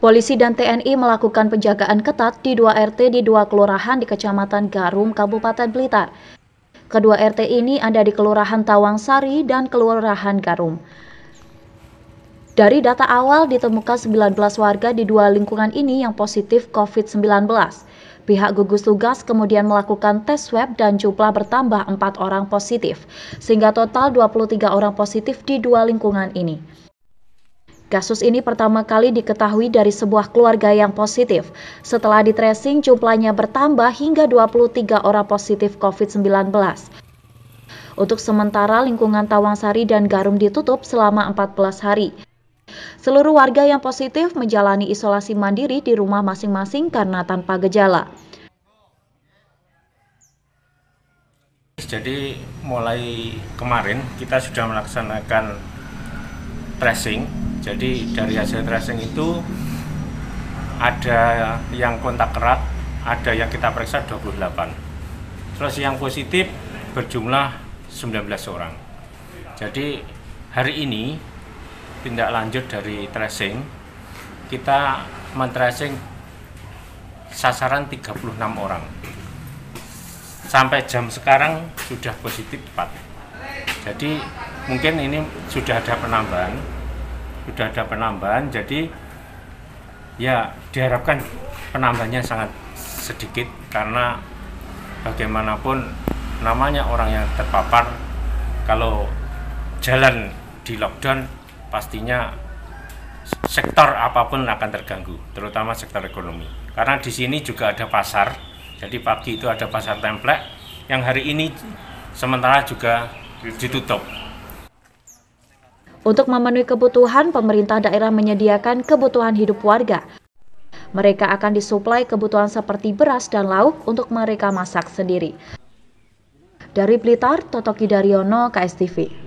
Polisi dan TNI melakukan penjagaan ketat di 2 RT di 2 kelurahan di Kecamatan Garum, Kabupaten Blitar. Kedua RT ini ada di Kelurahan Tawangsari dan Kelurahan Garum. Dari data awal ditemukan 19 warga di 2 lingkungan ini yang positif COVID-19. Pihak gugus tugas kemudian melakukan tes swab dan jumlah bertambah 4 orang positif, sehingga total 23 orang positif di 2 lingkungan ini. Kasus ini pertama kali diketahui dari sebuah keluarga yang positif. Setelah di-tracing, jumlahnya bertambah hingga 23 orang positif COVID-19. Untuk sementara, lingkungan Tawangsari dan Garum ditutup selama 14 hari. Seluruh warga yang positif menjalani isolasi mandiri di rumah masing-masing karena tanpa gejala. Jadi mulai kemarin kita sudah melaksanakan tracing. Jadi dari hasil tracing itu ada yang kontak erat, ada yang kita periksa 28. Terus yang positif berjumlah 19 orang. Jadi hari ini tindak lanjut dari tracing, kita men-tracing sasaran 36 orang. Sampai jam sekarang sudah positif 4. Jadi mungkin ini sudah ada penambahan, jadi ya diharapkan penambahannya sangat sedikit karena bagaimanapun namanya orang yang terpapar, kalau jalan di lockdown pastinya sektor apapun akan terganggu, terutama sektor ekonomi. Karena di sini juga ada pasar, jadi pagi itu ada pasar templek yang hari ini sementara juga ditutup. Untuk memenuhi kebutuhan, pemerintah daerah menyediakan kebutuhan hidup warga. Mereka akan disuplai kebutuhan seperti beras dan lauk untuk mereka masak sendiri. Dari Blitar, Toto Kidaryono, KSTV.